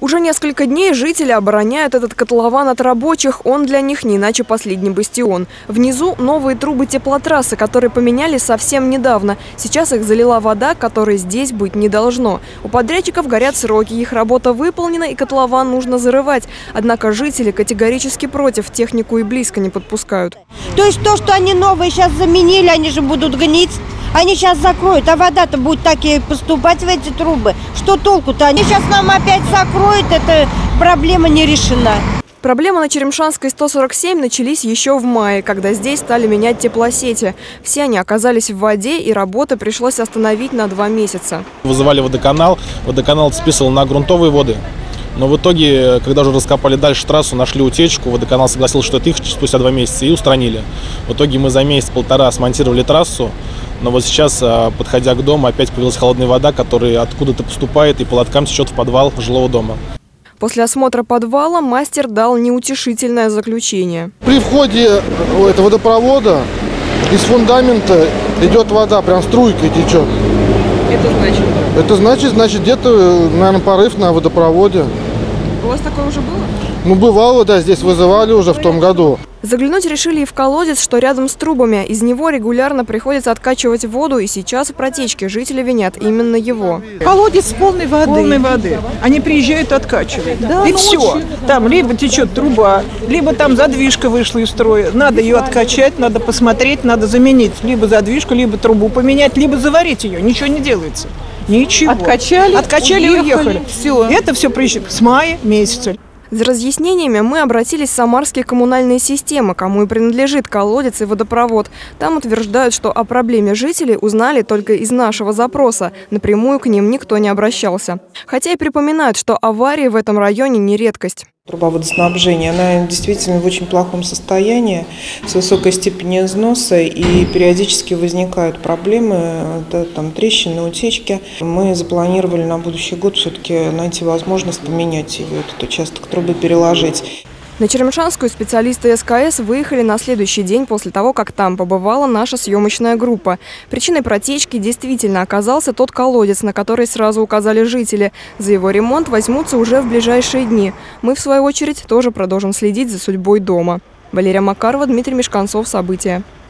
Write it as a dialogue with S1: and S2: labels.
S1: Уже несколько дней жители обороняют этот котлован от рабочих. Он для них не иначе последний бастион. Внизу новые трубы теплотрассы, которые поменяли совсем недавно. Сейчас их залила вода, которой здесь быть не должно. У подрядчиков горят сроки, их работа выполнена и котлован нужно зарывать. Однако жители категорически против, технику и близко не подпускают.
S2: То есть то, что они новые сейчас заменили, они же будут гнить. Они сейчас закроют, а вода-то будет так и поступать в эти трубы. Что толку-то? Они сейчас нам опять закроют, эта проблема не решена.
S1: Проблемы на Черемшанской 147 начались еще в мае, когда здесь стали менять теплосети. Все они оказались в воде, и работы пришлось остановить на 2 месяца.
S3: Вызывали водоканал списывал на грунтовые воды. Но в итоге, когда уже раскопали дальше трассу, нашли утечку, водоканал согласился, что это их спустя 2 месяца, и устранили. В итоге мы за месяц-полтора смонтировали трассу, но вот сейчас, подходя к дому, опять появилась холодная вода, которая откуда-то поступает и по лоткам течет в подвал жилого дома.
S1: После осмотра подвала мастер дал неутешительное заключение.
S4: При входе этого водопровода из фундамента идет вода, прям струйкой течет. Это значит где-то, наверное, порыв на водопроводе.
S1: У вас такое уже было?
S4: Ну, бывало, да, здесь вызывали уже в том году.
S1: Заглянуть решили и в колодец, что рядом с трубами. Из него регулярно приходится откачивать воду, и сейчас в протечке жители винят именно его.
S5: Колодец полной воды. Они приезжают, откачивают. Да, и все. Там либо течет труба, либо там задвижка вышла из строя. Надо ее откачать, надо посмотреть, надо заменить либо задвижку, либо трубу поменять, либо заварить ее. Ничего не делается. Ничего. Откачали, уехали. Все. Это все с мая месяца.
S1: За разъяснениями мы обратились в самарские коммунальные системы, кому и принадлежит колодец и водопровод. Там утверждают, что о проблеме жителей узнали только из нашего запроса. Напрямую к ним никто не обращался. Хотя и припоминают, что аварии в этом районе не редкость.
S6: Труба водоснабжения, она действительно в очень плохом состоянии, с высокой степенью износа, и периодически возникают проблемы, там трещины, утечки. Мы запланировали на будущий год все-таки найти возможность поменять ее, этот участок трубы переложить.
S1: На Черемшанскую специалисты СКС выехали на следующий день после того, как там побывала наша съемочная группа. Причиной протечки действительно оказался тот колодец, на который сразу указали жители. За его ремонт возьмутся уже в ближайшие дни. Мы, в свою очередь, тоже продолжим следить за судьбой дома. Валерия Макарова, Дмитрий Мешканцов. События.